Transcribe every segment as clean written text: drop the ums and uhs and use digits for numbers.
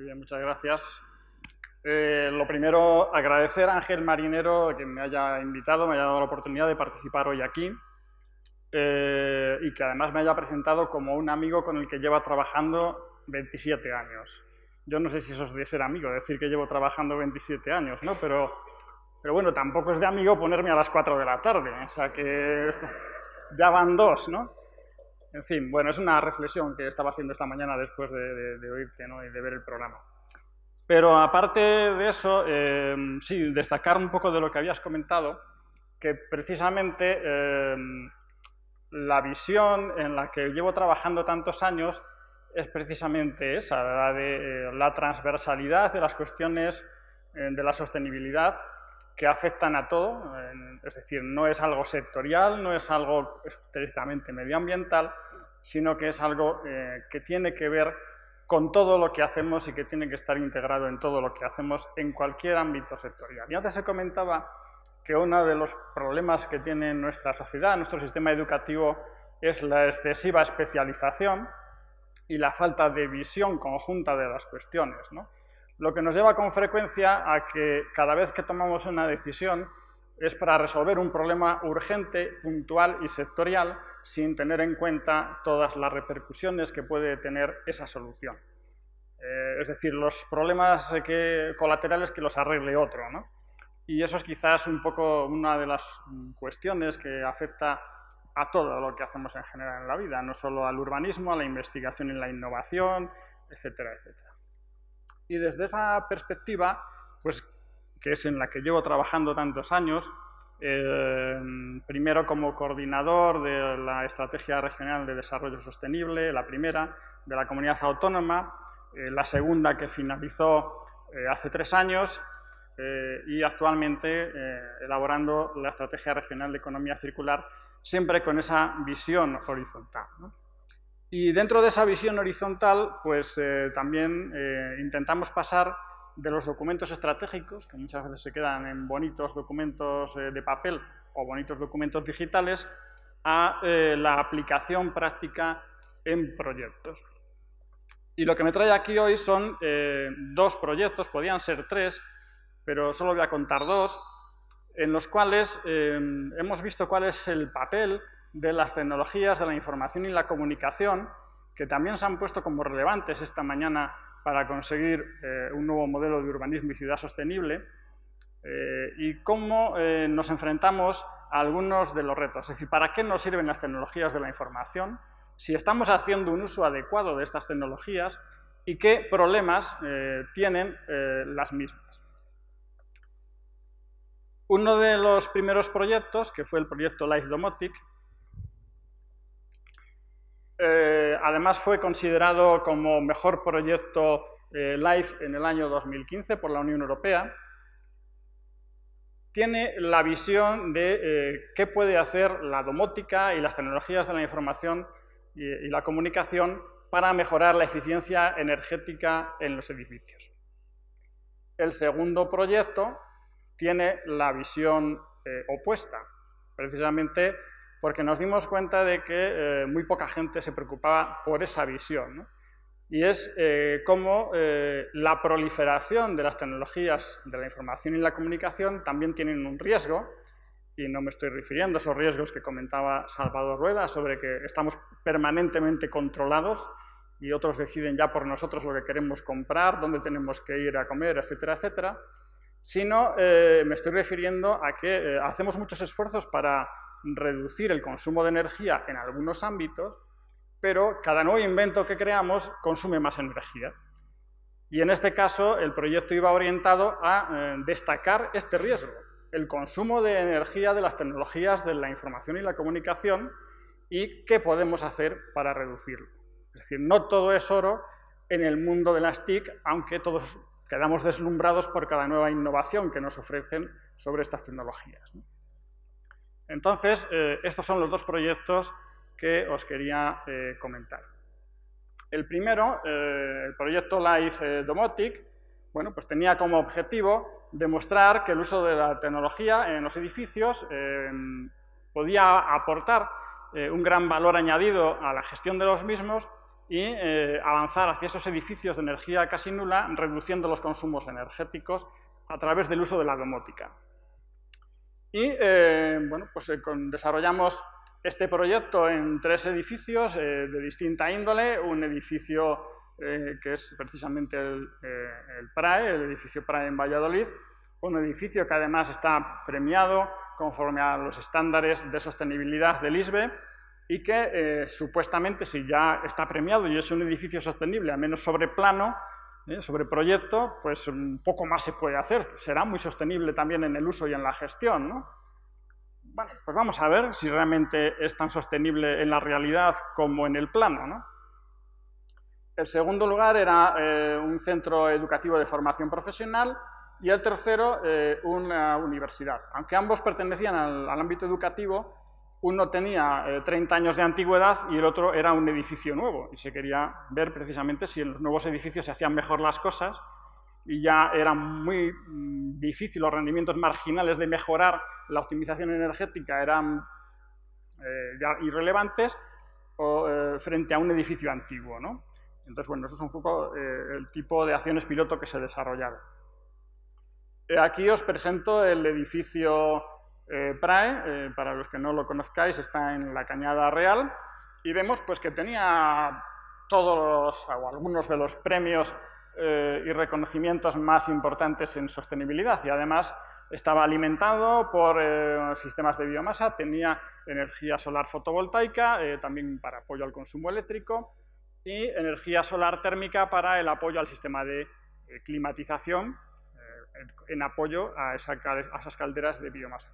bien, muchas gracias. Lo primero, agradecer a Ángel Marinero que me haya invitado, me haya dado la oportunidad de participar hoy aquí y que además me haya presentado como un amigo con el que lleva trabajando 27 años. Yo no sé si eso es de ser amigo, decir que llevo trabajando 27 años, ¿no? Pero bueno, tampoco es de amigo ponerme a las 4 de la tarde, o sea que ya van dos, ¿no? En fin, bueno, es una reflexión que estaba haciendo esta mañana después de oírte, ¿no? Y de ver el programa. Pero aparte de eso, sí, destacar un poco de lo que habías comentado, que precisamente la visión en la que llevo trabajando tantos años es precisamente esa, la de la transversalidad de las cuestiones de la sostenibilidad que afectan a todo, es decir, no es algo sectorial, no es algo estrictamente medioambiental, sino que es algo que tiene que ver con todo lo que hacemos y que tiene que estar integrado en todo lo que hacemos en cualquier ámbito sectorial. Y antes se comentaba que uno de los problemas que tiene nuestra sociedad, nuestro sistema educativo, es la excesiva especialización y la falta de visión conjunta de las cuestiones, ¿no? Lo que nos lleva con frecuencia a que cada vez que tomamos una decisión es para resolver un problema urgente, puntual y sectorial, sin tener en cuenta todas las repercusiones que puede tener esa solución. Es decir, los problemas colaterales que los arregle otro, ¿no? Y eso es quizás un poco una de las cuestiones que afecta a todo lo que hacemos en general en la vida, no solo al urbanismo, a la investigación y la innovación, etcétera, etcétera. Y desde esa perspectiva, pues, que es en la que llevo trabajando tantos años, primero como coordinador de la Estrategia Regional de Desarrollo Sostenible, la primera, de la comunidad autónoma, la segunda que finalizó hace 3 años, y actualmente elaborando la Estrategia Regional de Economía Circular, siempre con esa visión horizontal, ¿no? Y dentro de esa visión horizontal, pues también intentamos pasar de los documentos estratégicos, que muchas veces se quedan en bonitos documentos de papel o bonitos documentos digitales, a la aplicación práctica en proyectos. Y lo que me trae aquí hoy son 2 proyectos, podían ser 3, pero solo voy a contar 2, en los cuales hemos visto cuál es el papel de las tecnologías de la información y la comunicación, que también se han puesto como relevantes esta mañana para conseguir un nuevo modelo de urbanismo y ciudad sostenible, y cómo nos enfrentamos a algunos de los retos. Es decir, ¿para qué nos sirven las tecnologías de la información? Si estamos haciendo un uso adecuado de estas tecnologías y qué problemas tienen las mismas. Uno de los primeros proyectos, que fue el proyecto Live Domotic, además fue considerado como mejor proyecto LIFE en el año 2015 por la Unión Europea. Tiene la visión de qué puede hacer la domótica y las tecnologías de la información y la comunicación para mejorar la eficiencia energética en los edificios. El segundo proyecto tiene la visión opuesta, precisamente porque nos dimos cuenta de que muy poca gente se preocupaba por esa visión, ¿no? Y es cómo la proliferación de las tecnologías de la información y la comunicación también tienen un riesgo, y no me estoy refiriendo a esos riesgos que comentaba Salvador Rueda, sobre que estamos permanentemente controlados y otros deciden ya por nosotros lo que queremos comprar, dónde tenemos que ir a comer, etcétera, etcétera, sino me estoy refiriendo a que hacemos muchos esfuerzos para reducir el consumo de energía en algunos ámbitos, pero cada nuevo invento que creamos consume más energía. Y en este caso el proyecto iba orientado a destacar este riesgo, el consumo de energía de las tecnologías de la información y la comunicación y qué podemos hacer para reducirlo. Es decir, no todo es oro en el mundo de las TIC, aunque todos quedamos deslumbrados por cada nueva innovación que nos ofrecen sobre estas tecnologías, ¿no? Entonces, estos son los 2 proyectos que os quería comentar. El primero, el proyecto Live Domotic, bueno, pues tenía como objetivo demostrar que el uso de la tecnología en los edificios podía aportar un gran valor añadido a la gestión de los mismos y avanzar hacia esos edificios de energía casi nula, reduciendo los consumos energéticos a través del uso de la domótica. Y bueno, pues desarrollamos este proyecto en 3 edificios de distinta índole. Un edificio que es precisamente el PRAE, el edificio PRAE en Valladolid, un edificio que además está premiado conforme a los estándares de sostenibilidad del ISBE y que supuestamente, si ya está premiado y es un edificio sostenible, al menos sobre plano, sobre proyecto, pues un poco más se puede hacer. Será muy sostenible también en el uso y en la gestión, ¿no? Bueno, pues vamos a ver si realmente es tan sostenible en la realidad como en el plano, ¿no? El segundo lugar era un centro educativo de formación profesional y el tercero una universidad. Aunque ambos pertenecían al ámbito educativo, uno tenía 30 años de antigüedad y el otro era un edificio nuevo y se quería ver precisamente si en los nuevos edificios se hacían mejor las cosas y ya era muy difícil, los rendimientos marginales de mejorar la optimización energética eran ya irrelevantes frente a un edificio antiguo, ¿no? Entonces, bueno, eso es un poco el tipo de acciones piloto que se desarrollaron. Aquí os presento el edificio PRAE, para los que no lo conozcáis, está en la Cañada Real, y vemos pues, que tenía todos o algunos de los premios y reconocimientos más importantes en sostenibilidad, y además estaba alimentado por sistemas de biomasa, tenía energía solar fotovoltaica, también para apoyo al consumo eléctrico, y energía solar térmica para el apoyo al sistema de climatización, en apoyo a esas calderas de biomasa.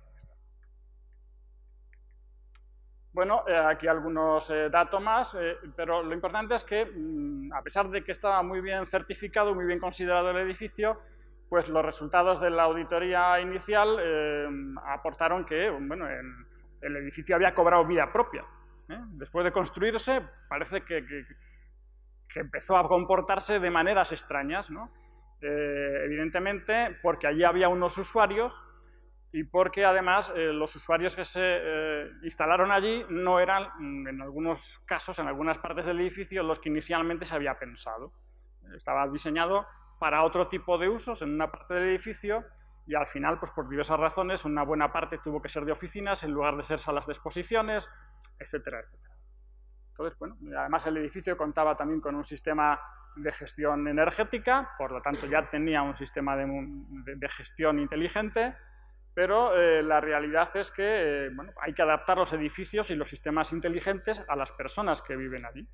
Bueno, aquí algunos datos más, pero lo importante es que, a pesar de que estaba muy bien certificado, muy bien considerado el edificio, pues los resultados de la auditoría inicial aportaron que, bueno, el edificio había cobrado vida propia. Después de construirse, parece que empezó a comportarse de maneras extrañas, ¿no? Evidentemente, porque allí había unos usuarios y porque además los usuarios que se instalaron allí no eran, en algunos casos, en algunas partes del edificio, los que inicialmente se había pensado. Estaba diseñado para otro tipo de usos en una parte del edificio y al final, pues por diversas razones, una buena parte tuvo que ser de oficinas en lugar de ser salas de exposiciones, etcétera, etcétera. Entonces, bueno, además el edificio contaba también con un sistema de gestión energética, por lo tanto ya tenía un sistema de gestión inteligente, pero la realidad es que bueno, hay que adaptar los edificios y los sistemas inteligentes a las personas que viven allí.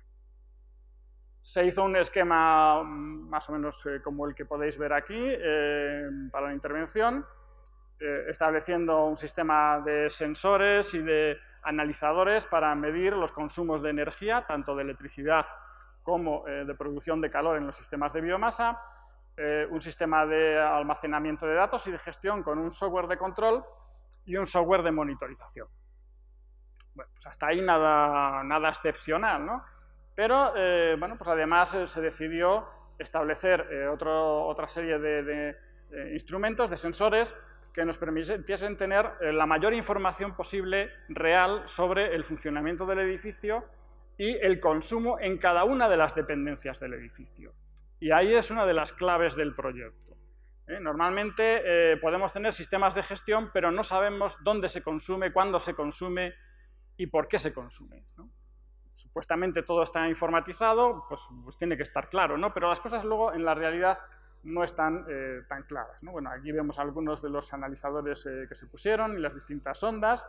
Se hizo un esquema más o menos como el que podéis ver aquí para la intervención, estableciendo un sistema de sensores y de analizadores para medir los consumos de energía, tanto de electricidad como de producción de calor en los sistemas de biomasa, un sistema de almacenamiento de datos y de gestión con un software de control y un software de monitorización. Bueno, pues hasta ahí nada excepcional, ¿no? Pero, bueno, pues además se decidió establecer otra serie de instrumentos, de sensores, que nos permitiesen tener la mayor información posible real sobre el funcionamiento del edificio y el consumo en cada una de las dependencias del edificio. Y ahí es una de las claves del proyecto. Normalmente podemos tener sistemas de gestión, pero no sabemos dónde se consume, cuándo se consume y por qué se consume, ¿no? Supuestamente todo está informatizado, pues tiene que estar claro, ¿no? Pero las cosas luego en la realidad no están tan claras, ¿no? Bueno, aquí vemos algunos de los analizadores que se pusieron y las distintas ondas.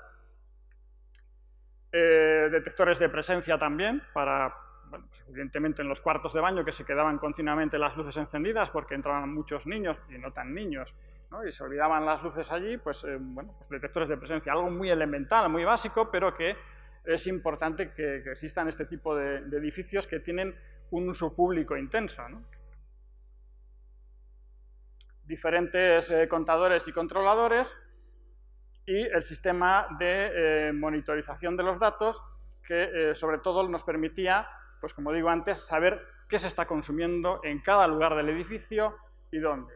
Detectores de presencia también, para, bueno, pues evidentemente en los cuartos de baño que se quedaban continuamente las luces encendidas porque entraban muchos niños y no tan niños, ¿no? Y se olvidaban las luces allí, pues, bueno, pues detectores de presencia, algo muy elemental, muy básico, pero que es importante que existan este tipo de edificios que tienen un uso público intenso, ¿no? Diferentes contadores y controladores y el sistema de monitorización de los datos que sobre todo nos permitía, pues como digo antes, saber qué se está consumiendo en cada lugar del edificio y dónde.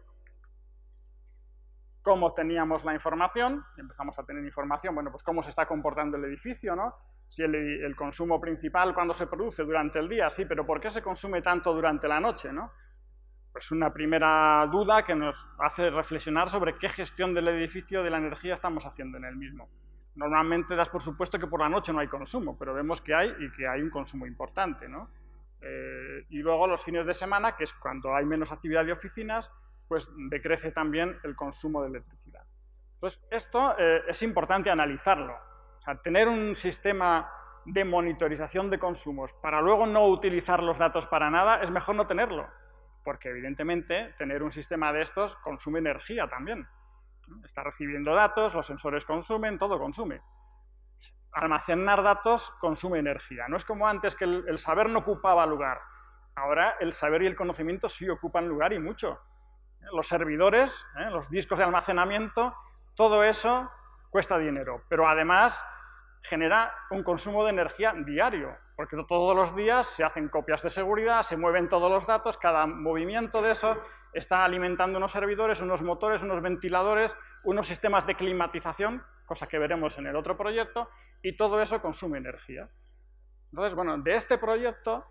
¿Cómo teníamos la información? Empezamos a tener información, bueno, pues cómo se está comportando el edificio, ¿no? Si el consumo principal, ¿cuándo se produce? Durante el día, sí, pero ¿por qué se consume tanto durante la noche, no? Pues una primera duda que nos hace reflexionar sobre qué gestión del edificio de la energía estamos haciendo en el mismo. Normalmente das por supuesto que por la noche no hay consumo, pero vemos que hay y que hay un consumo importante, ¿no? Y luego los fines de semana, que es cuando hay menos actividad de oficinas, pues decrece también el consumo de electricidad. Entonces, esto es importante analizarlo. O sea, tener un sistema de monitorización de consumos para luego no utilizar los datos para nada, es mejor no tenerlo, porque evidentemente tener un sistema de estos consume energía también. Está recibiendo datos, los sensores consumen, todo consume. Almacenar datos consume energía. No es como antes que el saber no ocupaba lugar. Ahora el saber y el conocimiento sí ocupan lugar y mucho. Los servidores, los discos de almacenamiento, todo eso cuesta dinero. Pero además genera un consumo de energía diario, porque todos los días se hacen copias de seguridad, se mueven todos los datos, cada movimiento de eso está alimentando unos servidores, unos motores, unos ventiladores, unos sistemas de climatización, cosa que veremos en el otro proyecto, y todo eso consume energía. Entonces, bueno, de este proyecto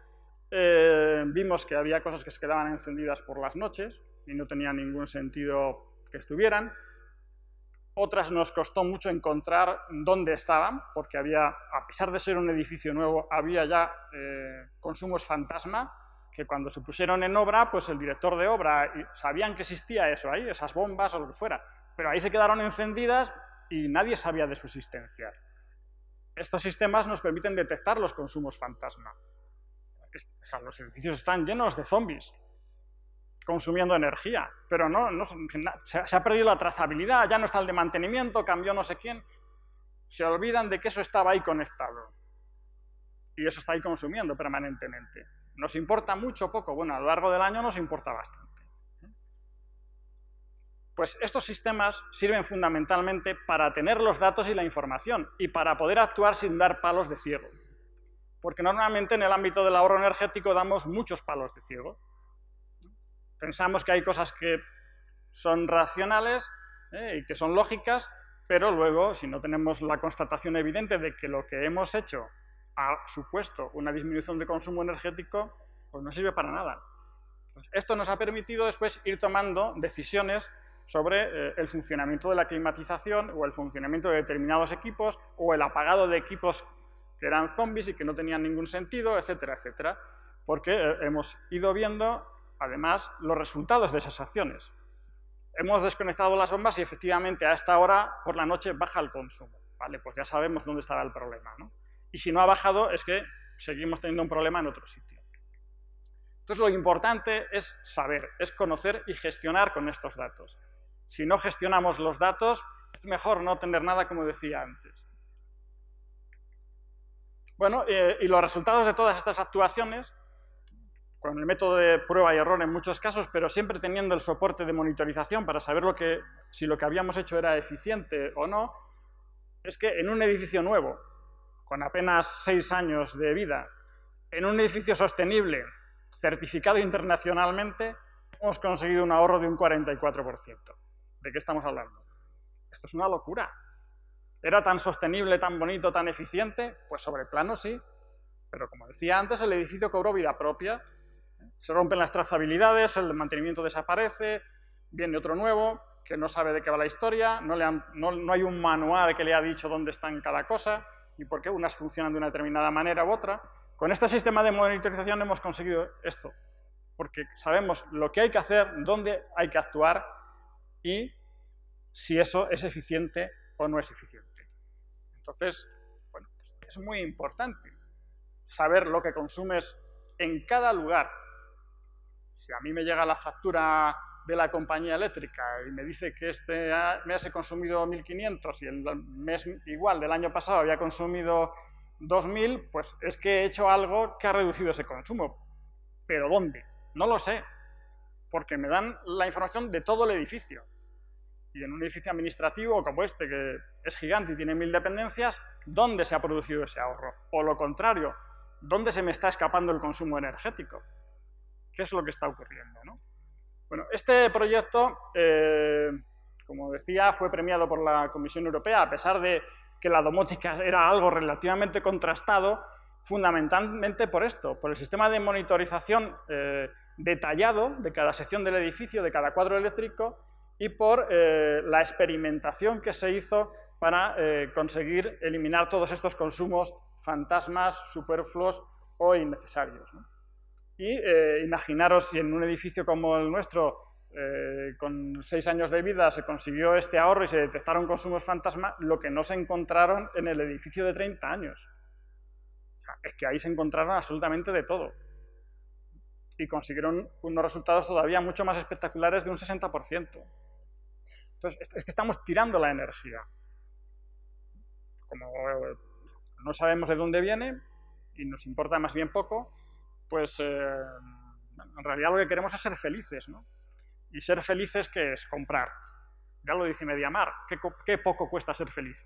vimos que había cosas que se quedaban encendidas por las noches y no tenía ningún sentido que estuvieran. Otras nos costó mucho encontrar dónde estaban, porque había, a pesar de ser un edificio nuevo, había ya consumos fantasma, que cuando se pusieron en obra, pues el director de obra sabían que existía eso ahí, esas bombas o lo que fuera, pero ahí se quedaron encendidas y nadie sabía de su existencia. Estos sistemas nos permiten detectar los consumos fantasma. O sea, los edificios están llenos de zombies consumiendo energía, pero se ha perdido la trazabilidad, ya no está el de mantenimiento, cambió no sé quién, se olvidan de que eso estaba ahí conectado y eso está ahí consumiendo permanentemente. ¿Nos importa mucho o poco? Bueno, a lo largo del año nos importa bastante. Pues estos sistemas sirven fundamentalmente para tener los datos y la información y para poder actuar sin dar palos de ciego. Porque normalmente en el ámbito del ahorro energético damos muchos palos de ciego. Pensamos que hay cosas que son racionales y que son lógicas, pero luego, si no tenemos la constatación evidente de que lo que hemos hecho ha supuesto una disminución de consumo energético, pues no sirve para nada. Pues esto nos ha permitido después ir tomando decisiones sobre el funcionamiento de la climatización o el funcionamiento de determinados equipos o el apagado de equipos que eran zombies y que no tenían ningún sentido, etcétera, etcétera, porque hemos ido viendo, además, los resultados de esas acciones. Hemos desconectado las bombas y efectivamente a esta hora por la noche baja el consumo. Vale, pues ya sabemos dónde estaba el problema, ¿no? Y si no ha bajado es que seguimos teniendo un problema en otro sitio. Entonces lo importante es saber, es conocer y gestionar con estos datos. Si no gestionamos los datos, es mejor no tener nada, como decía antes. Bueno, y los resultados de todas estas actuaciones, con el método de prueba y error en muchos casos, pero siempre teniendo el soporte de monitorización para saber si lo que habíamos hecho era eficiente o no, es que en un edificio nuevo, con apenas 6 años de vida, en un edificio sostenible, certificado internacionalmente, hemos conseguido un ahorro de un 44%. ¿De qué estamos hablando? Esto es una locura. ¿Era tan sostenible, tan bonito, tan eficiente? Pues sobre plano sí, pero como decía antes, el edificio cobró vida propia. Se rompen las trazabilidades, el mantenimiento desaparece, viene otro nuevo que no sabe de qué va la historia, no hay un manual que le ha dicho dónde está en cada cosa y por qué unas funcionan de una determinada manera u otra. Con este sistema de monitorización hemos conseguido esto, porque sabemos lo que hay que hacer, dónde hay que actuar y si eso es eficiente o no es eficiente. Entonces, bueno, es muy importante saber lo que consumes en cada lugar. Si a mí me llega la factura de la compañía eléctrica y me dice que este mes he consumido 1.500 y el mes igual del año pasado había consumido 2.000, pues es que he hecho algo que ha reducido ese consumo. ¿Pero dónde? No lo sé, porque me dan la información de todo el edificio. Y en un edificio administrativo como este, que es gigante y tiene 1000 dependencias, ¿dónde se ha producido ese ahorro? O lo contrario, ¿dónde se me está escapando el consumo energético? ¿Qué es lo que está ocurriendo, ¿no? Bueno, este proyecto, como decía, fue premiado por la Comisión Europea, a pesar de que la domótica era algo relativamente contrastado, fundamentalmente por esto, por el sistema de monitorización detallado de cada sección del edificio, de cada cuadro eléctrico, y por la experimentación que se hizo para conseguir eliminar todos estos consumos fantasmas, superfluos o innecesarios, ¿no? Y imaginaros si en un edificio como el nuestro, con 6 años de vida, se consiguió este ahorro y se detectaron consumos fantasma, lo que no se encontraron en el edificio de 30 años. O sea, es que ahí se encontraron absolutamente de todo. Y consiguieron unos resultados todavía mucho más espectaculares de un 60%. Entonces, es que estamos tirando la energía. Como no sabemos de dónde viene y nos importa más bien poco, pues en realidad lo que queremos es ser felices, ¿no? Y ser felices, ¿qué es? Comprar. Ya lo dice Mediamar, ¿qué poco cuesta ser feliz?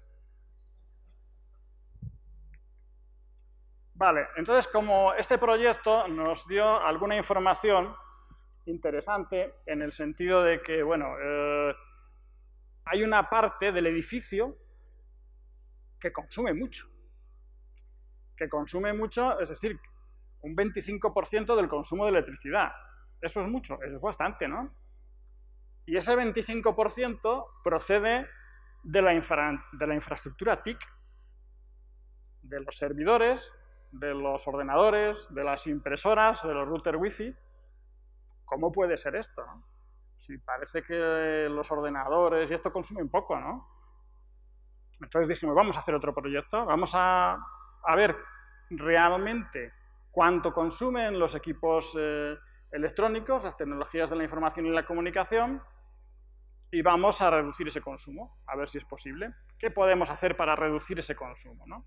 Vale, entonces como este proyecto nos dio alguna información interesante en el sentido de que, bueno, hay una parte del edificio que consume mucho. Que consume mucho, es decir, un 25% del consumo de electricidad. Eso es mucho, eso es bastante, ¿no? Y ese 25% procede de la infraestructura TIC, de los servidores, de los ordenadores, de las impresoras, de los routers Wi-Fi. ¿Cómo puede ser esto, no? Si parece que los ordenadores y esto consumen poco, ¿no? Entonces dijimos, vamos a hacer otro proyecto, vamos a ver realmente cuánto consumen los equipos electrónicos, las tecnologías de la información y la comunicación, y vamos a reducir ese consumo, a ver si es posible. ¿Qué podemos hacer para reducir ese consumo, ¿no?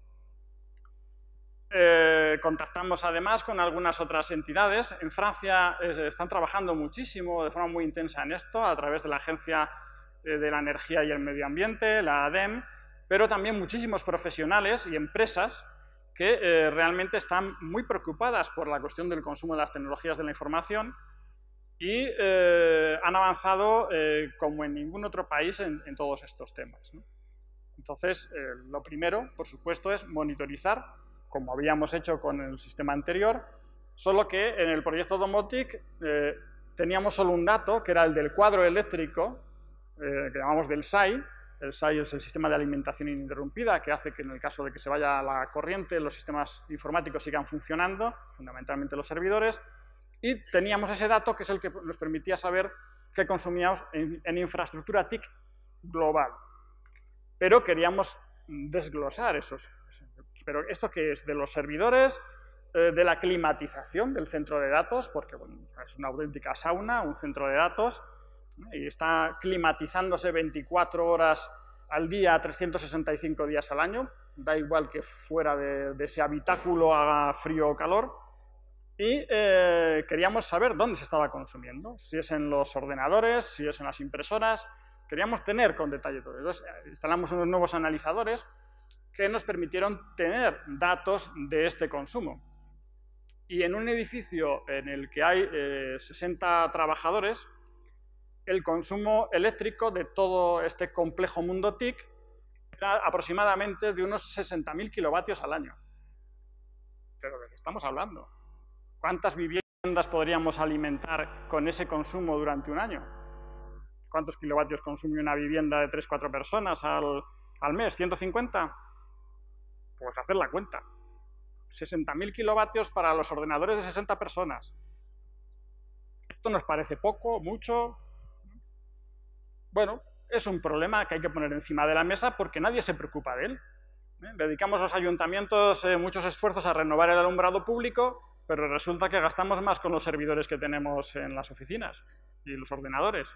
Contactamos además con algunas otras entidades. En Francia están trabajando muchísimo, de forma muy intensa en esto, a través de la Agencia de la Energía y el Medio Ambiente, la ADEME, pero también muchísimos profesionales y empresas que realmente están muy preocupadas por la cuestión del consumo de las tecnologías de la información y han avanzado como en ningún otro país en todos estos temas, ¿no? Entonces, lo primero, por supuesto, es monitorizar, como habíamos hecho con el sistema anterior, solo que en el proyecto Domotic teníamos solo un dato, que era el del cuadro eléctrico, que llamamos del SAI. El SAI es el sistema de alimentación ininterrumpida, que hace que en el caso de que se vaya la corriente, los sistemas informáticos sigan funcionando, fundamentalmente los servidores, y teníamos ese dato que es el que nos permitía saber qué consumíamos en infraestructura TIC global. Pero queríamos desglosar esos. ¿Pero esto qué es? De los servidores, de la climatización del centro de datos, porque bueno, es una auténtica sauna, un centro de datos, y está climatizándose 24 horas al día, 365 días al año, da igual que fuera de ese habitáculo haga frío o calor, y queríamos saber dónde se estaba consumiendo, si es en los ordenadores, si es en las impresoras, queríamos tener con detalle todo. Entonces instalamos unos nuevos analizadores que nos permitieron tener datos de este consumo. Y en un edificio en el que hay 60 trabajadores, el consumo eléctrico de todo este complejo mundo TIC era aproximadamente de unos 60.000 kilovatios al año. ¿Pero de qué estamos hablando? ¿Cuántas viviendas podríamos alimentar con ese consumo durante un año? ¿Cuántos kilovatios consume una vivienda de 3-4 personas al mes? ¿150? Pues hacer la cuenta. 60.000 kilovatios para los ordenadores de 60 personas. ¿Esto nos parece poco, mucho? Bueno, es un problema que hay que poner encima de la mesa porque nadie se preocupa de él. Dedicamos los ayuntamientos muchos esfuerzos a renovar el alumbrado público, pero resulta que gastamos más con los servidores que tenemos en las oficinas y los ordenadores.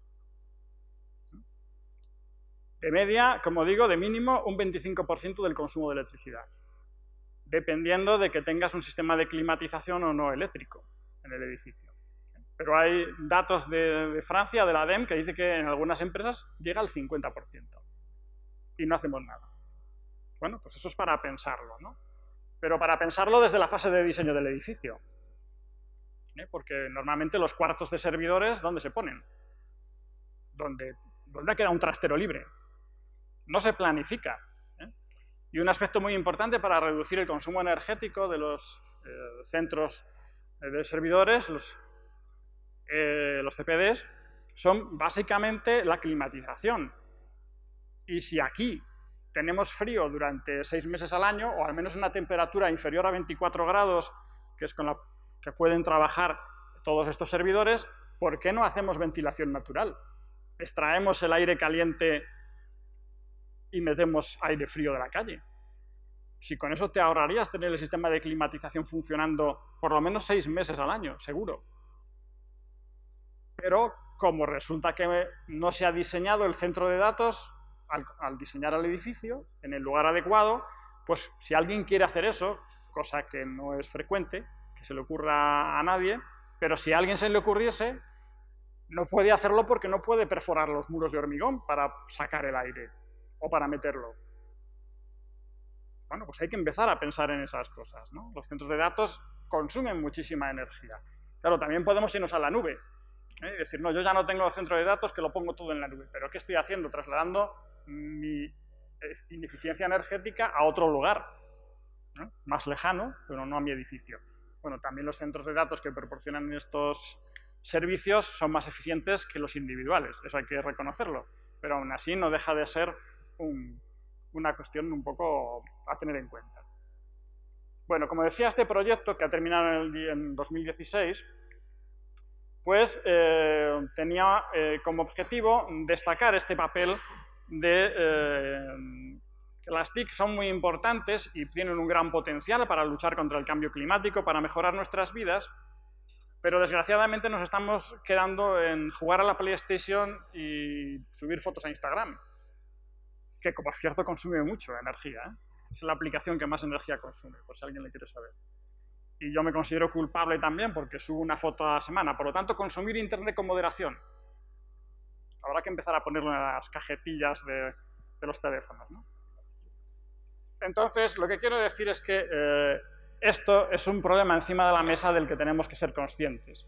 De media, como digo, de mínimo un 25% del consumo de electricidad, dependiendo de que tengas un sistema de climatización o no eléctrico en el edificio. Pero hay datos de Francia, de la ADEME, que dice que en algunas empresas llega al 50% y no hacemos nada. Bueno, pues eso es para pensarlo, ¿no? Pero para pensarlo desde la fase de diseño del edificio. Porque normalmente los cuartos de servidores, ¿dónde se ponen? ¿Dónde queda un trastero libre? No se planifica. Y un aspecto muy importante para reducir el consumo energético de los centros de servidores, los CPDs, son básicamente la climatización. Y si aquí tenemos frío durante 6 meses al año, o al menos una temperatura inferior a 24 grados, que es con la que pueden trabajar todos estos servidores, ¿por qué no hacemos ventilación natural? Extraemos el aire caliente y metemos aire frío de la calle. Si con eso te ahorrarías tener el sistema de climatización funcionando por lo menos 6 meses al año, seguro. Pero como resulta que no se ha diseñado el centro de datos, al diseñar el edificio en el lugar adecuado, pues si alguien quiere hacer eso, cosa que no es frecuente, que se le ocurra a nadie, pero si a alguien se le ocurriese, no puede hacerlo porque no puede perforar los muros de hormigón para sacar el aire o para meterlo. Bueno, pues hay que empezar a pensar en esas cosas, ¿no? Los centros de datos consumen muchísima energía. Claro, también podemos irnos a la nube, y decir, no, yo ya no tengo centro de datos, que lo pongo todo en la nube. ¿Pero qué estoy haciendo? Trasladando mi ineficiencia energética a otro lugar, ¿no? Más lejano, pero no a mi edificio. Bueno, también los centros de datos que proporcionan estos servicios son más eficientes que los individuales, eso hay que reconocerlo, pero aún así no deja de ser una cuestión un poco a tener en cuenta. Bueno, como decía, este proyecto, que ha terminado en 2016, pues tenía como objetivo destacar este papel de que las TIC son muy importantes y tienen un gran potencial para luchar contra el cambio climático, para mejorar nuestras vidas, pero desgraciadamente nos estamos quedando en jugar a la PlayStation y subir fotos a Instagram, que por cierto consume mucho energía, ¿eh? Es la aplicación que más energía consume, por si alguien le quiere saber. Y yo me considero culpable también porque subo una foto a la semana, por lo tanto consumir internet con moderación. Habrá que empezar a ponerlo en las cajetillas de los teléfonos, ¿no? Entonces, lo que quiero decir es que esto es un problema encima de la mesa del que tenemos que ser conscientes.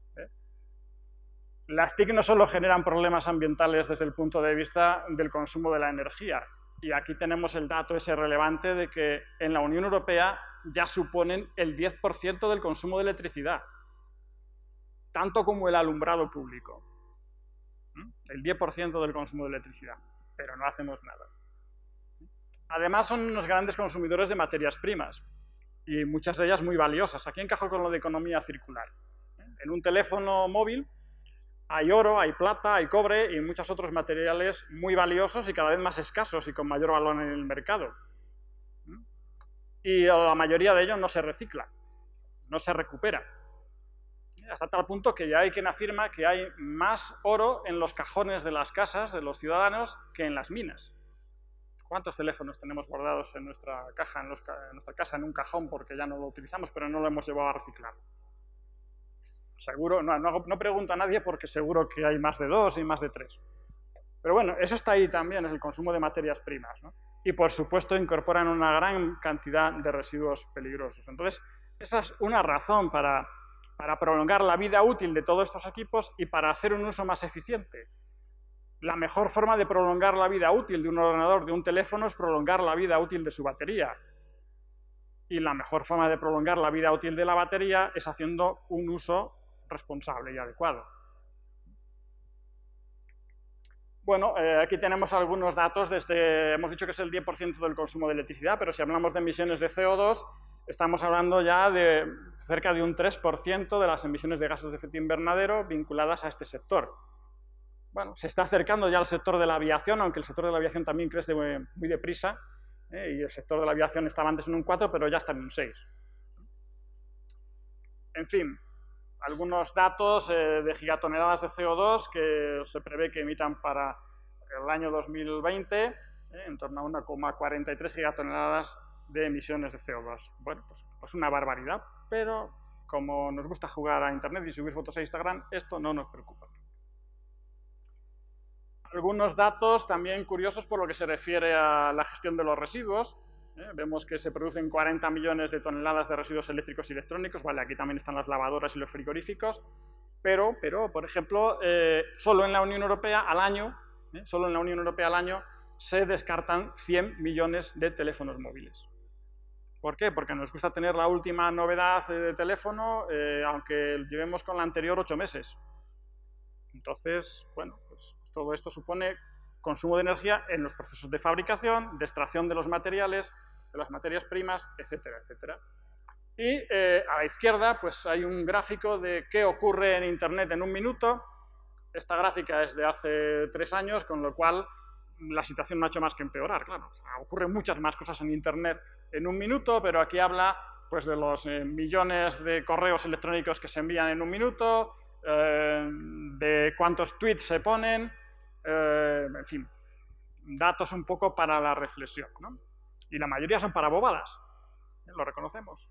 Las TIC no solo generan problemas ambientales desde el punto de vista del consumo de la energía, y aquí tenemos el dato ese relevante de que en la Unión Europea ya suponen el 10% del consumo de electricidad, tanto como el alumbrado público. El 10% del consumo de electricidad, pero no hacemos nada. Además, son unos grandes consumidores de materias primas, y muchas de ellas muy valiosas. Aquí encajo con lo de economía circular. En un teléfono móvil hay oro, hay plata, hay cobre y muchos otros materiales muy valiosos y cada vez más escasos y con mayor valor en el mercado. Y la mayoría de ellos no se recicla, no se recupera. Hasta tal punto que ya hay quien afirma que hay más oro en los cajones de las casas de los ciudadanos que en las minas. ¿Cuántos teléfonos tenemos guardados en nuestra caja, en nuestra casa, en un cajón, porque ya no lo utilizamos, pero no lo hemos llevado a reciclar? Seguro, no pregunto a nadie porque seguro que hay más de 2 y más de 3. Pero bueno, eso está ahí también, es el consumo de materias primas, ¿no? Y por supuesto incorporan una gran cantidad de residuos peligrosos. Entonces, esa es una razón para prolongar la vida útil de todos estos equipos y para hacer un uso más eficiente. La mejor forma de prolongar la vida útil de un ordenador, de un teléfono, es prolongar la vida útil de su batería. Y la mejor forma de prolongar la vida útil de la batería es haciendo un uso responsable y adecuado. Bueno, aquí tenemos algunos datos. Hemos dicho que es el 10% del consumo de electricidad, pero si hablamos de emisiones de CO2, estamos hablando ya de cerca de un 3% de las emisiones de gases de efecto invernadero vinculadas a este sector. Bueno, se está acercando ya al sector de la aviación, aunque el sector de la aviación también crece muy deprisa, y el sector de la aviación estaba antes en un 4, pero ya está en un 6. En fin, algunos datos de gigatoneladas de CO2 que se prevé que emitan para el año 2020, en torno a 1,43 gigatoneladas de emisiones de CO2. Bueno, pues una barbaridad, pero como nos gusta jugar a Internet y subir fotos a Instagram, esto no nos preocupa. Algunos datos también curiosos por lo que se refiere a la gestión de los residuos. Vemos que se producen 40 millones de toneladas de residuos eléctricos y electrónicos. Vale, aquí también están las lavadoras y los frigoríficos. Pero por ejemplo, solo en la Unión Europea al año se descartan 100 millones de teléfonos móviles. ¿Por qué? Porque nos gusta tener la última novedad de teléfono, aunque llevemos con la anterior 8 meses. Entonces, bueno, pues todo esto supone consumo de energía en los procesos de fabricación, de extracción de los materiales, de las materias primas, etcétera, etcétera. Y a la izquierda, pues hay un gráfico de qué ocurre en Internet en un minuto. Esta gráfica es de hace 3 años, con lo cual la situación no ha hecho más que empeorar, claro. O sea, ocurren muchas más cosas en Internet en un minuto, pero aquí habla pues, de los millones de correos electrónicos que se envían en un minuto, de cuántos tweets se ponen, en fin, datos un poco para la reflexión, ¿no? Y la mayoría son para bobadas, lo reconocemos.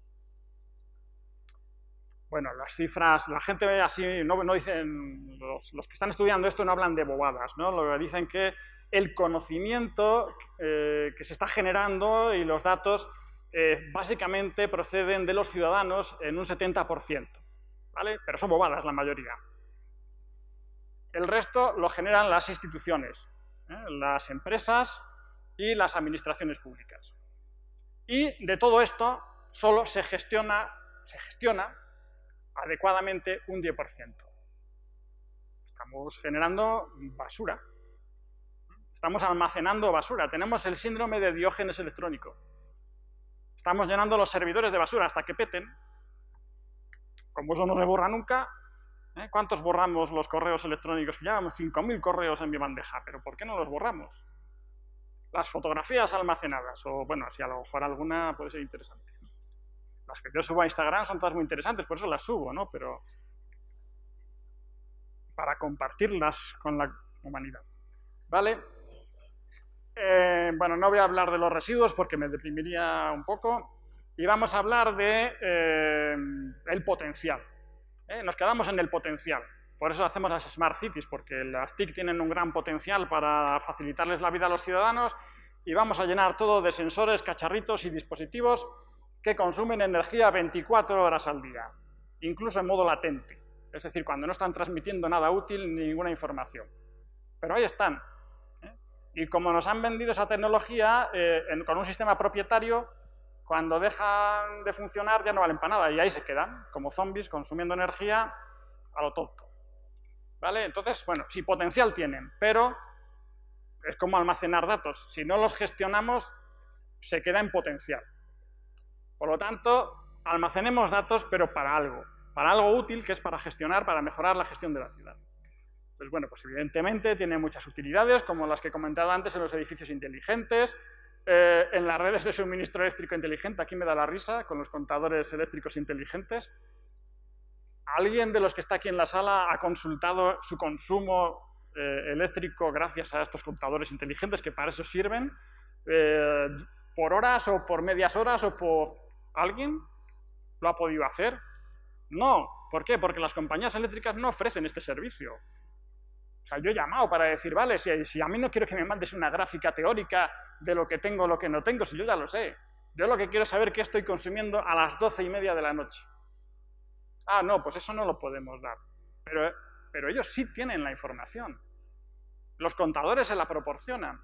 Bueno, las cifras, la gente ve así, no dicen, los que están estudiando esto no hablan de bobadas, ¿no? Lo que dicen que el conocimiento que se está generando y los datos básicamente proceden de los ciudadanos en un 70%, ¿vale? Pero son bobadas la mayoría. El resto lo generan las instituciones, las empresas y las administraciones públicas. Y de todo esto solo se gestiona adecuadamente un 10%. Estamos generando basura. Estamos almacenando basura. Tenemos el síndrome de Diógenes electrónico. Estamos llenando los servidores de basura hasta que peten. Como eso no se borra nunca, ¿cuántos borramos los correos electrónicos? Llevamos 5.000 correos en mi bandeja, pero ¿por qué no los borramos? Las fotografías almacenadas, o bueno, si a lo mejor alguna puede ser interesante. Las que yo subo a Instagram son todas muy interesantes, por eso las subo, ¿no? Pero para compartirlas con la humanidad, ¿vale? Bueno, no voy a hablar de los residuos porque me deprimiría un poco, y vamos a hablar de el potencial. Nos quedamos en el potencial. Por eso hacemos las Smart Cities, porque las TIC tienen un gran potencial para facilitarles la vida a los ciudadanos, y vamos a llenar todo de sensores, cacharritos y dispositivos que consumen energía 24 horas al día, incluso en modo latente, es decir, cuando no están transmitiendo nada útil ni ninguna información. Pero ahí están. Y como nos han vendido esa tecnología con un sistema propietario, cuando dejan de funcionar ya no valen para nada, y ahí se quedan, como zombies, consumiendo energía a lo tonto. ¿Vale? Entonces, bueno, sí, potencial tienen, pero es como almacenar datos. Si no los gestionamos, se queda en potencial. Por lo tanto, almacenemos datos, pero para algo útil, que es para gestionar, para mejorar la gestión de la ciudad. Pues bueno, pues evidentemente tiene muchas utilidades, como las que he comentado antes en los edificios inteligentes, en las redes de suministro eléctrico inteligente. Aquí me da la risa con los contadores eléctricos inteligentes. ¿Alguien de los que está aquí en la sala ha consultado su consumo eléctrico gracias a estos contadores inteligentes que para eso sirven? ¿Por horas o por medias horas o por... ¿Alguien lo ha podido hacer? No. ¿Por qué? Porque las compañías eléctricas no ofrecen este servicio. O sea, yo he llamado para decir, vale, si a mí no quiero que me mandes una gráfica teórica de lo que tengo o lo que no tengo, si yo ya lo sé. Yo lo que quiero es saber qué estoy consumiendo a las 12:30 de la noche. Ah, no, pues eso no lo podemos dar. Pero ellos sí tienen la información. Los contadores se la proporcionan.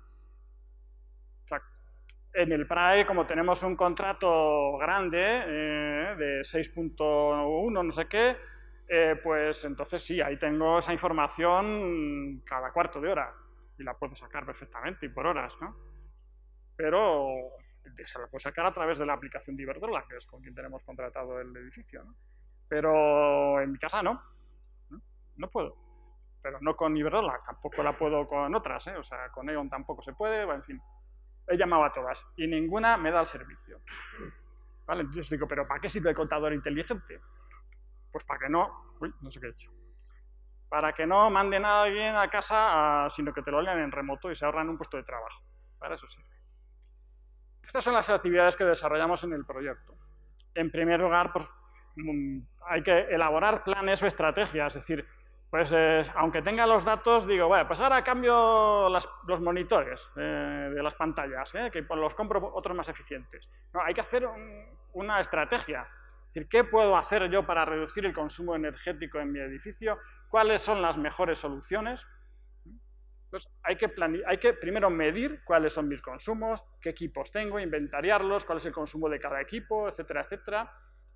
O sea, en el PRAE, como tenemos un contrato grande de 6.1, no sé qué, pues entonces sí, ahí tengo esa información cada cuarto de hora y la puedo sacar perfectamente y por horas, ¿no? Pero se la puedo sacar a través de la aplicación de Iberdrola, que es con quien tenemos contratado el edificio, ¿no? Pero en mi casa no puedo. Pero no con Iberdrola, tampoco la puedo con otras, o sea, con E.ON tampoco se puede, en fin. He llamado a todas y ninguna me da el servicio. ¿Vale? Entonces digo, ¿pero para qué sirve el contador inteligente? Pues para que no... Uy, no sé qué he hecho. Para que no manden a alguien a casa, sino que te lo lean en remoto y se ahorran un puesto de trabajo. Para eso sirve. Estas son las actividades que desarrollamos en el proyecto. En primer lugar, pues, hay que elaborar planes o estrategias, es decir, pues aunque tenga los datos, digo, bueno, pues ahora cambio los monitores de las pantallas, que los compro otros más eficientes. No, hay que hacer una estrategia. Es decir, ¿qué puedo hacer yo para reducir el consumo energético en mi edificio? ¿Cuáles son las mejores soluciones? Entonces, hay que primero medir cuáles son mis consumos, qué equipos tengo, inventariarlos, cuál es el consumo de cada equipo, etcétera, etcétera.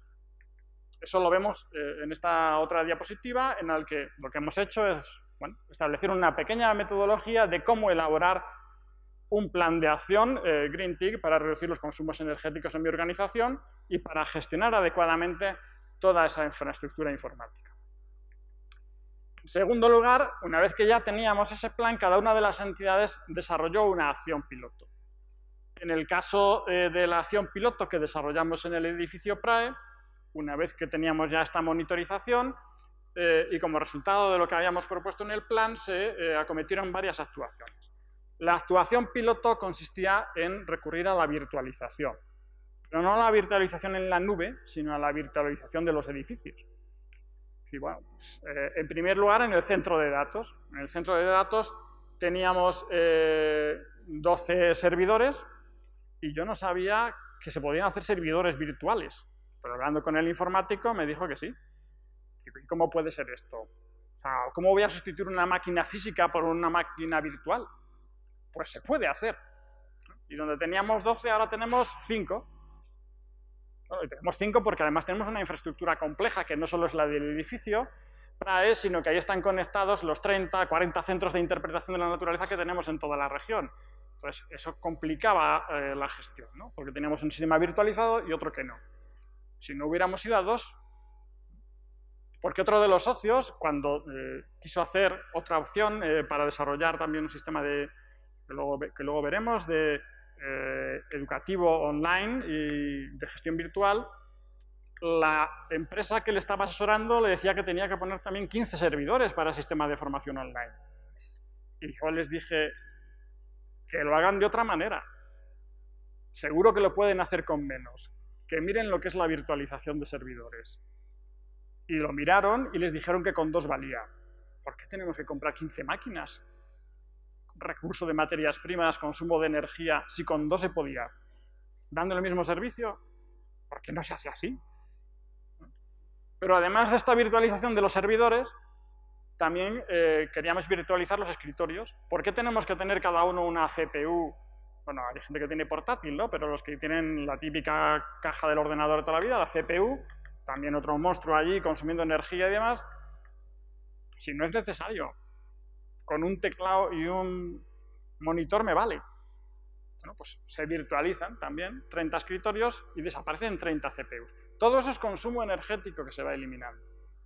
Eso lo vemos en esta otra diapositiva, en la que lo que hemos hecho es establecer una pequeña metodología de cómo elaborar un plan de acción Green Tick para reducir los consumos energéticos en mi organización y para gestionar adecuadamente toda esa infraestructura informática. En segundo lugar, una vez que ya teníamos ese plan, cada una de las entidades desarrolló una acción piloto. En el caso de la acción piloto que desarrollamos en el edificio PRAE, una vez que teníamos ya esta monitorización y como resultado de lo que habíamos propuesto en el plan, se acometieron varias actuaciones. La actuación piloto consistía en recurrir a la virtualización, pero no a la virtualización en la nube, sino a la virtualización de los edificios. Sí, bueno, pues, en primer lugar, en el centro de datos. En el centro de datos teníamos 12 servidores y yo no sabía que se podían hacer servidores virtuales. Pero hablando con el informático me dijo que sí. ¿Y cómo puede ser esto? O sea, ¿cómo voy a sustituir una máquina física por una máquina virtual? Pues se puede hacer. Y donde teníamos 12, ahora tenemos 5. Bueno, y tenemos 5 porque además tenemos una infraestructura compleja que no solo es la del edificio PRAE, sino que ahí están conectados los 30, 40 centros de interpretación de la naturaleza que tenemos en toda la región. Entonces, eso complicaba la gestión, ¿no? Porque teníamos un sistema virtualizado y otro que no. Si no hubiéramos ido a 2, porque otro de los socios, cuando quiso hacer otra opción para desarrollar también un sistema que luego veremos, de educativo online y de gestión virtual, la empresa que le estaba asesorando le decía que tenía que poner también 15 servidores para el sistema de formación online. Y yo les dije que lo hagan de otra manera. Seguro que lo pueden hacer con menos. Que miren lo que es la virtualización de servidores. Y lo miraron y les dijeron que con 2 valía. ¿Por qué tenemos que comprar 15 máquinas? Recurso de materias primas, consumo de energía, si con 2 se podía. ¿Dando el mismo servicio? ¿Por qué no se hace así? Pero además de esta virtualización de los servidores, también queríamos virtualizar los escritorios. ¿Por qué tenemos que tener cada uno una CPU? Bueno, hay gente que tiene portátil, ¿no? Pero los que tienen la típica caja del ordenador de toda la vida, la CPU, también otro monstruo allí consumiendo energía y demás, si no es necesario. Con un teclado y un monitor me vale. Bueno, pues se virtualizan también 30 escritorios y desaparecen 30 CPUs. Todo eso es consumo energético que se va eliminando.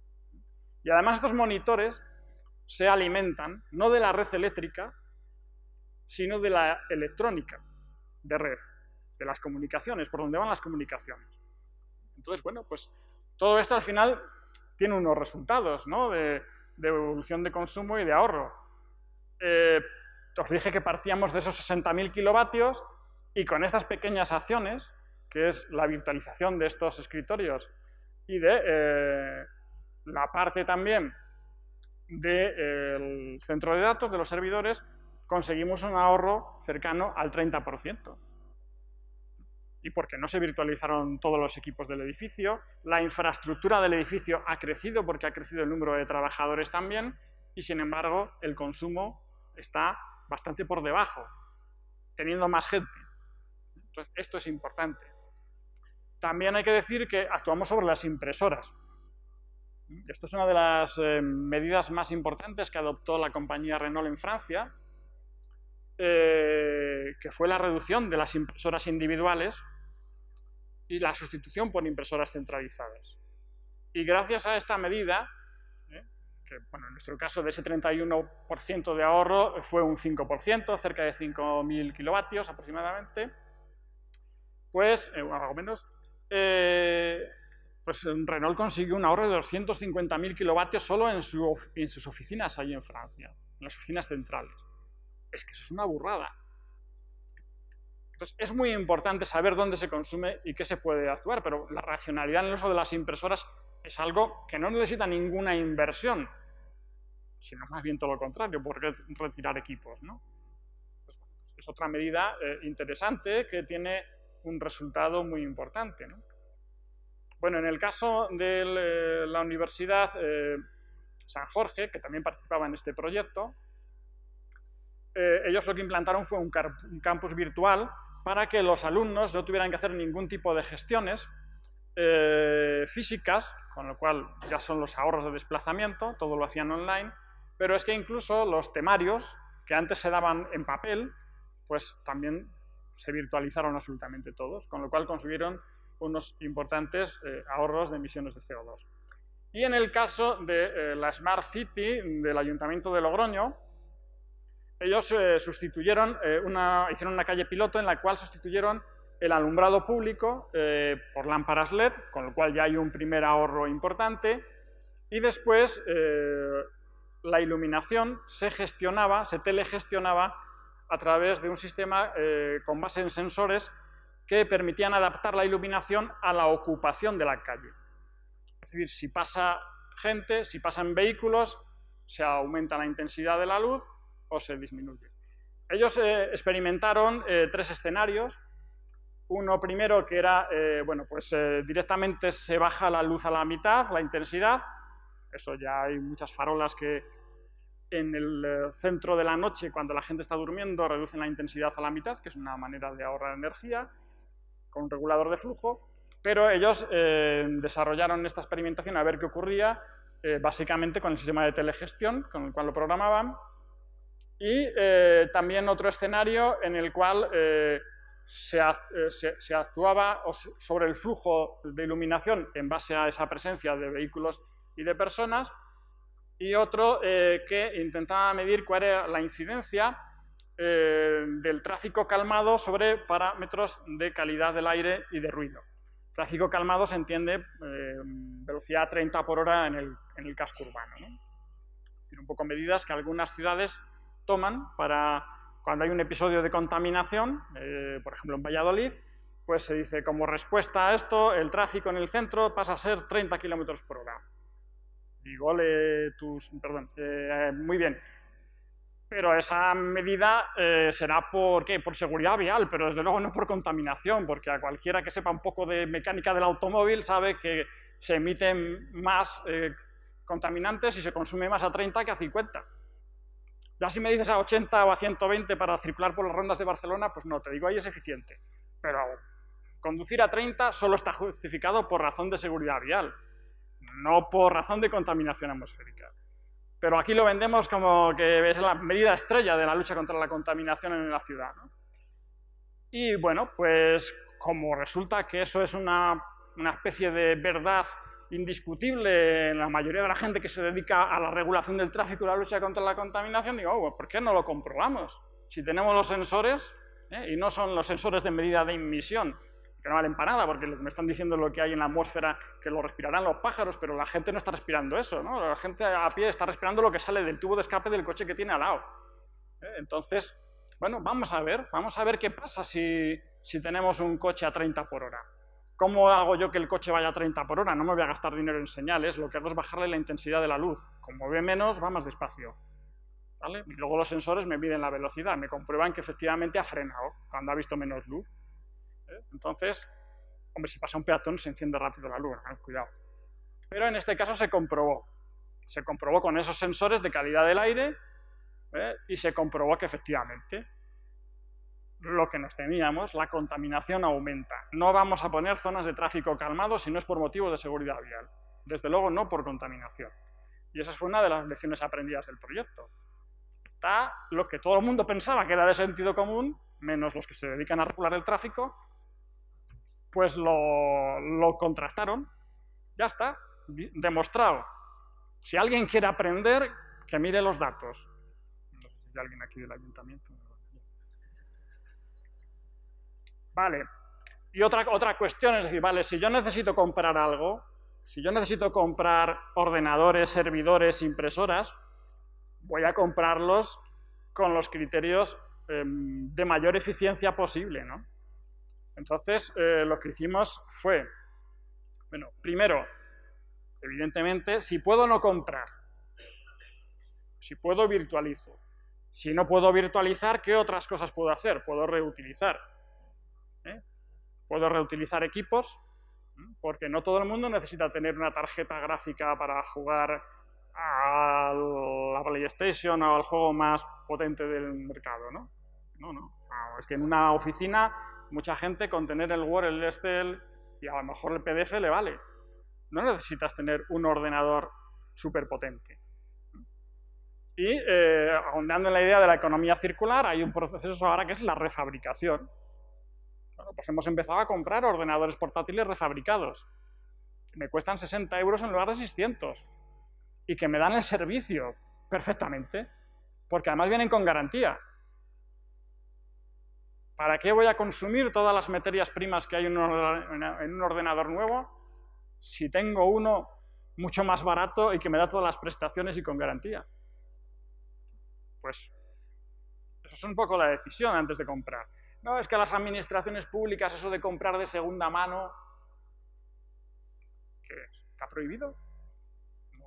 Y además estos monitores se alimentan no de la red eléctrica, sino de la electrónica de red, de las comunicaciones, por donde van las comunicaciones. Entonces, bueno, pues todo esto al final tiene unos resultados, ¿no? de evolución de consumo y de ahorro. Os dije que partíamos de esos 60.000 kilovatios y con estas pequeñas acciones, que es la virtualización de estos escritorios y de la parte también del centro de datos, de los servidores, conseguimos un ahorro cercano al 30%. Y porque no se virtualizaron todos los equipos del edificio, la infraestructura del edificio ha crecido porque ha crecido el número de trabajadores también, y sin embargo el consumo está bastante por debajo, teniendo más gente. Entonces, esto es importante. También hay que decir que actuamos sobre las impresoras. Esto es una de las medidas más importantes que adoptó la compañía Renault en Francia, que fue la reducción de las impresoras individuales y la sustitución por impresoras centralizadas. Y gracias a esta medida, que bueno, en nuestro caso de ese 31% de ahorro fue un 5%, cerca de 5.000 kilovatios aproximadamente, pues, algo menos, pues Renault consiguió un ahorro de 250.000 kilovatios solo en sus oficinas ahí en Francia, en las oficinas centrales. Es que eso es una burrada. Entonces, es muy importante saber dónde se consume y qué se puede actuar, pero la racionalidad en el uso de las impresoras es algo que no necesita ninguna inversión, sino más bien todo lo contrario, por retirar equipos, ¿no? Pues, es otra medida interesante que tiene un resultado muy importante, ¿no? Bueno, en el caso de la Universidad San Jorge, que también participaba en este proyecto, ellos lo que implantaron fue un campus virtual para que los alumnos no tuvieran que hacer ningún tipo de gestiones físicas, con lo cual ya son los ahorros de desplazamiento, todo lo hacían online, pero es que incluso los temarios, que antes se daban en papel, pues también se virtualizaron absolutamente todos, con lo cual consiguieron unos importantes ahorros de emisiones de CO2. Y en el caso de la Smart City del Ayuntamiento de Logroño, ellos hicieron una calle piloto en la cual sustituyeron el alumbrado público por lámparas LED, con lo cual ya hay un primer ahorro importante, y después la iluminación se telegestionaba a través de un sistema con base en sensores que permitían adaptar la iluminación a la ocupación de la calle. Es decir, si pasa gente, si pasan vehículos, se aumenta la intensidad de la luz o se disminuye. Ellos experimentaron 3 escenarios. Uno primero que era, directamente se baja la luz a la mitad, la intensidad. Eso ya hay muchas farolas que en el centro de la noche, cuando la gente está durmiendo, reducen la intensidad a la mitad, que es una manera de ahorrar energía, con un regulador de flujo. Pero ellos desarrollaron esta experimentación a ver qué ocurría, básicamente con el sistema de telegestión, con el cual lo programaban. Y también otro escenario en el cual se actuaba sobre el flujo de iluminación en base a esa presencia de vehículos y de personas, y otro que intentaba medir cuál era la incidencia del tráfico calmado sobre parámetros de calidad del aire y de ruido. Tráfico calmado se entiende velocidad 30 por hora en el casco urbano, ¿no? Es decir, un poco medidas que algunas ciudades toman para cuando hay un episodio de contaminación, por ejemplo en Valladolid, pues se dice como respuesta a esto el tráfico en el centro pasa a ser 30 km por hora. Digo, muy bien. Pero esa medida será ¿por qué? Por seguridad vial, pero desde luego no por contaminación, porque a cualquiera que sepa un poco de mecánica del automóvil sabe que se emiten más contaminantes y se consume más a 30 que a 50. Ya si me dices a 80 o a 120 para circular por las rondas de Barcelona, pues no, te digo, ahí es eficiente. Pero conducir a 30 solo está justificado por razón de seguridad vial, no por razón de contaminación atmosférica. Pero aquí lo vendemos como que es la medida estrella de la lucha contra la contaminación en la ciudad, ¿no? Y bueno, pues como resulta que eso es una especie de verdad indiscutible en la mayoría de la gente que se dedica a la regulación del tráfico y la lucha contra la contaminación, digo, ¿por qué no lo comprobamos? Si tenemos los sensores, y no son los sensores de medida de emisión, que no valen para nada, porque me están diciendo lo que hay en la atmósfera, que lo respirarán los pájaros, pero la gente no está respirando eso, ¿no? La gente a pie está respirando lo que sale del tubo de escape del coche que tiene al lado. Entonces, bueno, vamos a ver qué pasa si tenemos un coche a 30 por hora. ¿Cómo hago yo que el coche vaya a 30 por hora? No me voy a gastar dinero en señales, lo que hago es bajarle la intensidad de la luz. Como ve menos, va más despacio, ¿vale? Y luego los sensores me miden la velocidad, me comprueban que efectivamente ha frenado cuando ha visto menos luz. Entonces, hombre, si pasa un peatón se enciende rápido la luz, cuidado. Pero en este caso se comprobó con esos sensores de calidad del aire, y se comprobó que efectivamente lo que nos temíamos, la contaminación aumenta. No vamos a poner zonas de tráfico calmado si no es por motivos de seguridad vial. Desde luego no por contaminación. Y esa fue una de las lecciones aprendidas del proyecto. Está lo que todo el mundo pensaba que era de sentido común, menos los que se dedican a regular el tráfico, pues lo contrastaron. Ya está, demostrado. Si alguien quiere aprender, que mire los datos. No sé si hay alguien aquí del ayuntamiento. Vale, y otra cuestión es decir, vale, si yo necesito comprar algo, si yo necesito comprar ordenadores, servidores, impresoras, voy a comprarlos con los criterios de mayor eficiencia posible, ¿no? Entonces, lo que hicimos fue, bueno, primero, evidentemente, si puedo no comprar, si puedo virtualizo, si no puedo virtualizar, ¿qué otras cosas puedo hacer? Puedo reutilizar. Puedo reutilizar equipos, porque no todo el mundo necesita tener una tarjeta gráfica para jugar a la PlayStation o al juego más potente del mercado, ¿no? No. Es que en una oficina, mucha gente con tener el Word, el Excel y a lo mejor el PDF le vale. No necesitas tener un ordenador súper potente. Y ahondando en la idea de la economía circular, hay un proceso ahora que es la refabricación. Bueno, pues hemos empezado a comprar ordenadores portátiles refabricados. Me cuestan 60 euros en lugar de 600. Y que me dan el servicio perfectamente, porque además vienen con garantía. ¿Para qué voy a consumir todas las materias primas que hay en un ordenador nuevo si tengo uno mucho más barato y que me da todas las prestaciones y con garantía? Pues eso es un poco la decisión antes de comprar. No, es que las administraciones públicas, eso de comprar de segunda mano, ¿qué es? ¿Está prohibido? No.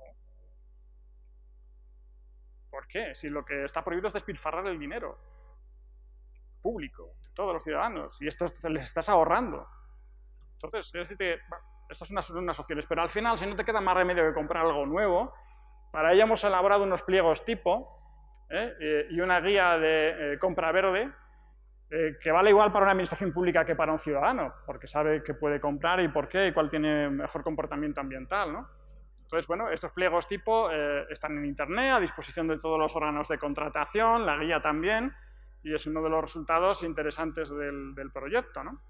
¿Por qué? Si lo que está prohibido es despilfarrar el dinero público de todos los ciudadanos, y esto les estás ahorrando. Entonces, es decir que, bueno, esto son unas opciones, pero al final, si no te queda más remedio que comprar algo nuevo, para ello hemos elaborado unos pliegos tipo y una guía de compra verde que vale igual para una administración pública que para un ciudadano, porque sabe qué puede comprar y por qué y cuál tiene mejor comportamiento ambiental, ¿no? Entonces, bueno, estos pliegos tipo están en Internet, a disposición de todos los órganos de contratación, la guía también, y es uno de los resultados interesantes del proyecto, ¿no?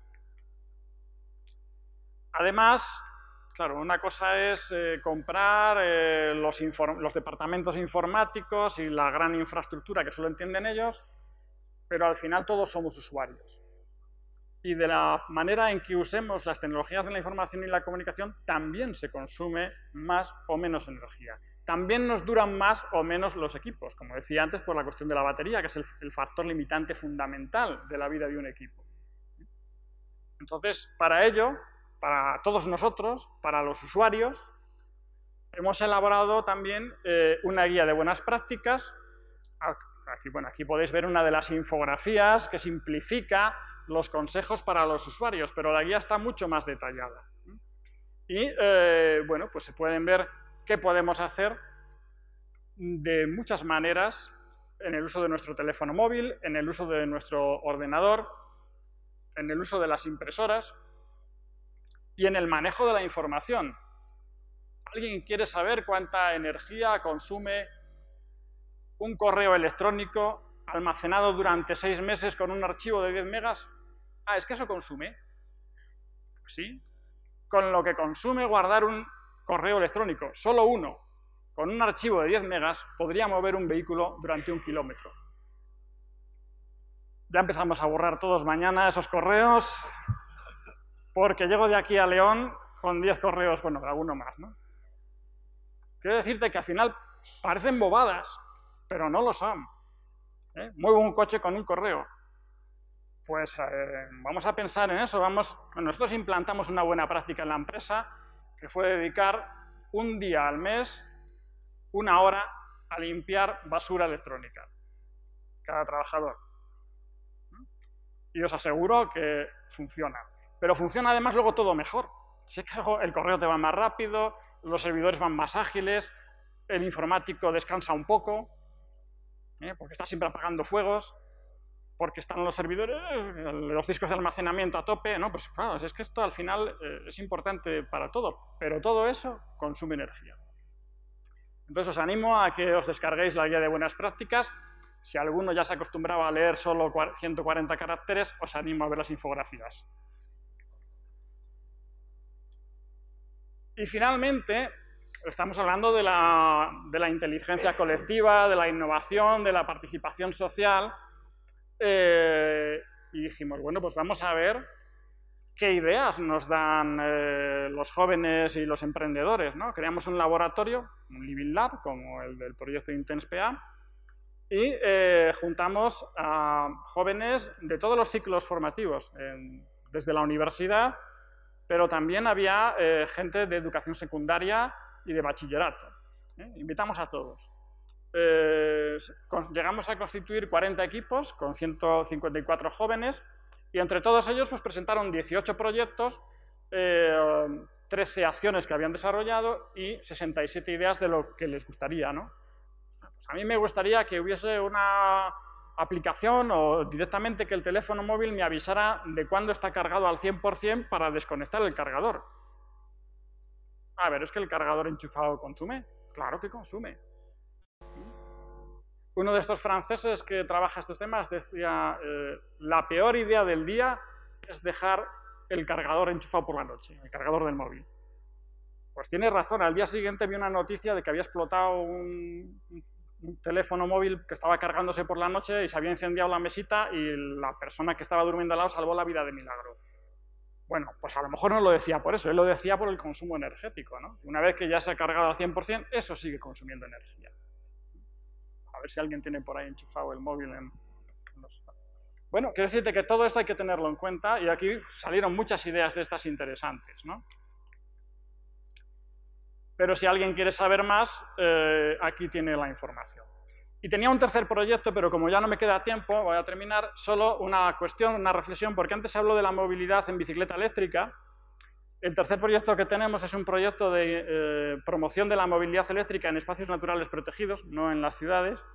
Además, claro, una cosa es comprar los departamentos informáticos y la gran infraestructura que solo entienden ellos, pero al final todos somos usuarios. Y de la manera en que usemos las tecnologías de la información y la comunicación también se consume más o menos energía. También nos duran más o menos los equipos, como decía antes, por la cuestión de la batería, que es el factor limitante fundamental de la vida de un equipo. Entonces, para ello, para todos nosotros, para los usuarios, hemos elaborado también una guía de buenas prácticas. Aquí podéis ver una de las infografías que simplifica los consejos para los usuarios, pero la guía está mucho más detallada. Y, bueno, pues se pueden ver qué podemos hacer de muchas maneras en el uso de nuestro teléfono móvil, en el uso de nuestro ordenador, en el uso de las impresoras y en el manejo de la información. ¿Alguien quiere saber cuánta energía consume un correo electrónico almacenado durante 6 meses con un archivo de 10 megas? Ah, ¿es que eso consume? Pues sí. Con lo que consume guardar un correo electrónico, solo uno, con un archivo de 10 megas, podría mover un vehículo durante 1 kilómetro. Ya empezamos a borrar todos mañana esos correos, porque llego de aquí a León con 10 correos, bueno, alguno más, ¿no? Quiero decirte que al final parecen bobadas, pero no lo son. Muevo un coche con un correo. Pues vamos a pensar en eso. Nosotros implantamos una buena práctica en la empresa, que fue dedicar un día al mes, 1 hora, a limpiar basura electrónica, cada trabajador. Y os aseguro que funciona. Pero funciona además luego todo mejor. Si es que el correo te va más rápido, los servidores van más ágiles, el informático descansa un poco, porque está siempre apagando fuegos, porque están los servidores, los discos de almacenamiento a tope, ¿no? Pues claro, es que esto al final es importante para todo, pero todo eso consume energía. Entonces os animo a que os descarguéis la guía de buenas prácticas. Si alguno ya se acostumbraba a leer solo 140 caracteres, os animo a ver las infografías. Y finalmente, estamos hablando de la inteligencia colectiva, de la innovación, de la participación social, y dijimos, bueno, pues vamos a ver qué ideas nos dan los jóvenes y los emprendedores, ¿no? Creamos un laboratorio, un Living Lab, como el del proyecto IntensPA, y juntamos a jóvenes de todos los ciclos formativos, desde la universidad, pero también había gente de educación secundaria y de bachillerato. Invitamos a todos. Llegamos a constituir 40 equipos con 154 jóvenes y entre todos ellos pues, presentaron 18 proyectos, 13 acciones que habían desarrollado y 67 ideas de lo que les gustaría, ¿no? Pues a mí me gustaría que hubiese una aplicación o directamente que el teléfono móvil me avisara de cuándo está cargado al 100% para desconectar el cargador. A ver, ¿es que el cargador enchufado consume? Claro que consume. Uno de estos franceses que trabaja estos temas decía, la peor idea del día es dejar el cargador enchufado por la noche, el cargador del móvil. Pues tiene razón, al día siguiente vi una noticia de que había explotado un teléfono móvil que estaba cargándose por la noche y se había incendiado la mesita y la persona que estaba durmiendo al lado salvó la vida de milagro. Bueno, pues a lo mejor no lo decía por eso, él lo decía por el consumo energético, ¿no? Una vez que ya se ha cargado al 100%, eso sigue consumiendo energía. A ver si alguien tiene por ahí enchufado el móvil en los... Bueno, quiero decirte que todo esto hay que tenerlo en cuenta y aquí salieron muchas ideas de estas interesantes, ¿no? Pero si alguien quiere saber más, aquí tiene la información. Y tenía un tercer proyecto, pero como ya no me queda tiempo, voy a terminar, solo una cuestión, una reflexión, porque antes se habló de la movilidad en bicicleta eléctrica. El tercer proyecto que tenemos es un proyecto de promoción de la movilidad eléctrica en espacios naturales protegidos, no en las ciudades.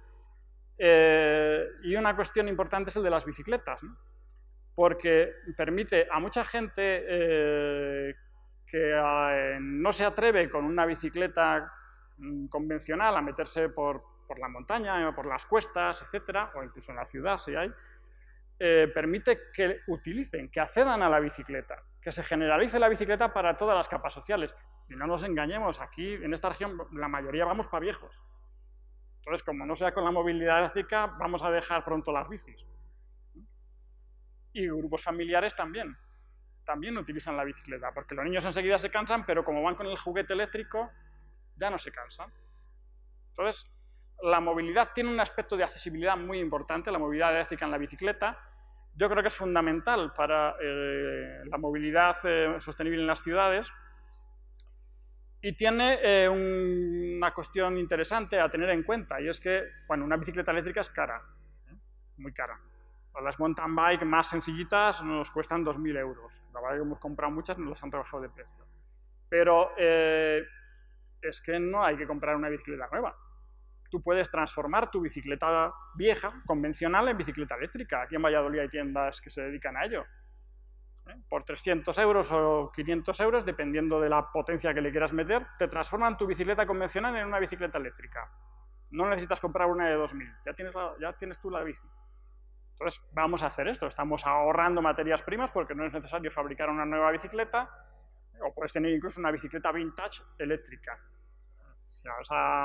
Y una cuestión importante es el de las bicicletas, ¿no? Porque permite a mucha gente que no se atreve con una bicicleta convencional a meterse por la montaña, por las cuestas, etcétera, o incluso en la ciudad si hay, permite que utilicen, que accedan a la bicicleta, que se generalice la bicicleta para todas las capas sociales. Y no nos engañemos, aquí en esta región la mayoría vamos para viejos. Entonces, como no sea con la movilidad eléctrica, vamos a dejar pronto las bicis. Y grupos familiares también utilizan la bicicleta, porque los niños enseguida se cansan, pero como van con el juguete eléctrico, ya no se cansan. Entonces, la movilidad tiene un aspecto de accesibilidad muy importante, la movilidad eléctrica en la bicicleta. Yo creo que es fundamental para la movilidad sostenible en las ciudades. Y tiene una cuestión interesante a tener en cuenta, y es que, bueno, una bicicleta eléctrica es cara, muy cara. Las mountain bike más sencillitas nos cuestan 2.000 euros. La verdad que hemos comprado muchas, nos las han rebajado de precio. Pero es que no hay que comprar una bicicleta nueva. Tú puedes transformar tu bicicleta vieja, convencional, en bicicleta eléctrica. Aquí en Valladolid hay tiendas que se dedican a ello. Por 300 euros o 500 euros, dependiendo de la potencia que le quieras meter, te transforman tu bicicleta convencional en una bicicleta eléctrica. No necesitas comprar una de 2.000, ya tienes tú la bici. Entonces, vamos a hacer esto. Estamos ahorrando materias primas porque no es necesario fabricar una nueva bicicleta, o puedes tener incluso una bicicleta vintage eléctrica. O sea,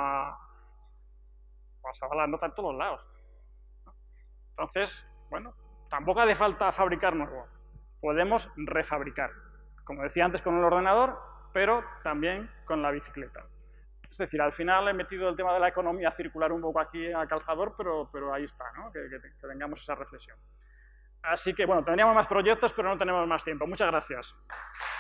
vas a dar la nota en todos los lados. Entonces, bueno, tampoco hace falta fabricar nuevo. Podemos refabricar, como decía antes, con el ordenador, pero también con la bicicleta. Es decir, al final he metido el tema de la economía circular un poco aquí a calzador, pero ahí está, ¿no? Que tengamos esa reflexión. Así que, bueno, tendríamos más proyectos, pero no tenemos más tiempo. Muchas gracias.